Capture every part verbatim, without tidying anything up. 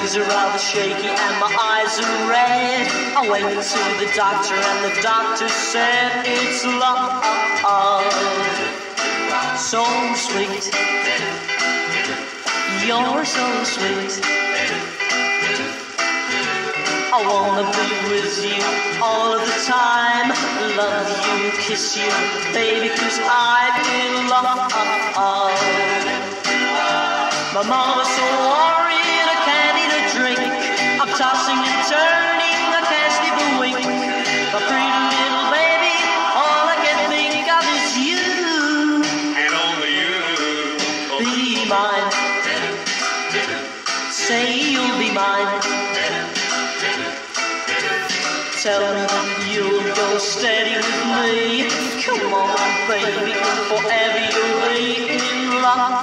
knees are rather shaky and my eyes are red. I went to the doctor and the doctor said it's love. So sweet, you're so sweet. I wanna be with you all of the time, love you, kiss you, baby, 'cause I'm in love. My mama's so worried I can't eat a drink. I'm tossing and turning, I can't sleep a wink. My pretty little baby, all I can think of is you. And only you. Be mine. Say you'll be mine. Tell me that you'll go steady with me. Come on, baby, forever you'll be in love.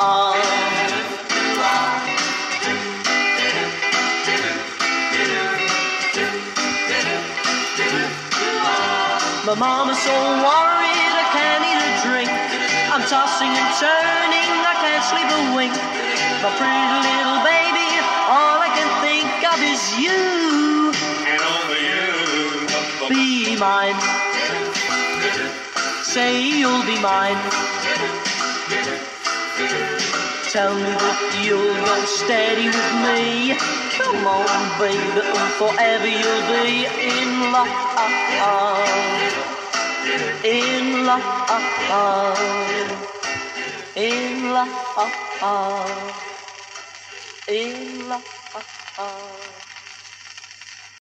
My mama's so worried I can't eat a drink. I'm tossing and turning, I can't sleep a wink. My pretty little baby, all I can think of is you. And only you. Be mine. Say you'll be mine. Tell me that you'll go steady with me. Come on, baby, forever you'll be in love. In love. In love. In love.